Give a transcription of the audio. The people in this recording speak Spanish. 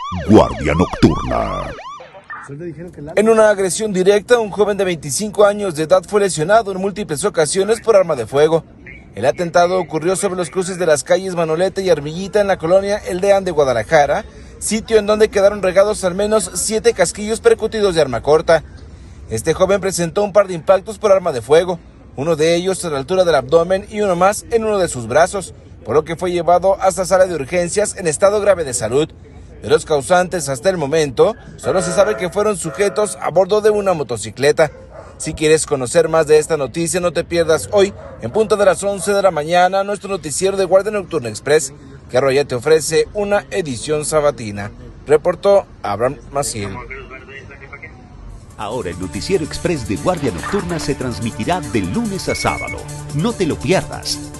Guardia Nocturna. En una agresión directa, un joven de 25 años de edad fue lesionado en múltiples ocasiones por arma de fuego. El atentado ocurrió sobre los cruces de las calles Manolete y Armillita en la colonia El Deán de Guadalajara, sitio en donde quedaron regados al menos 7 casquillos percutidos de arma corta. Este joven presentó un par de impactos por arma de fuego, uno de ellos a la altura del abdomen y uno más en uno de sus brazos, por lo que fue llevado hasta sala de urgencias en estado grave de salud. De los causantes hasta el momento, solo se sabe que fueron sujetos a bordo de una motocicleta. Si quieres conocer más de esta noticia, no te pierdas hoy, en punto de las 11 de la mañana, nuestro noticiero de Guardia Nocturna Express, que ahora ya te ofrece una edición sabatina. Reportó Abraham Maciel. Ahora el noticiero express de Guardia Nocturna se transmitirá de lunes a sábado. No te lo pierdas.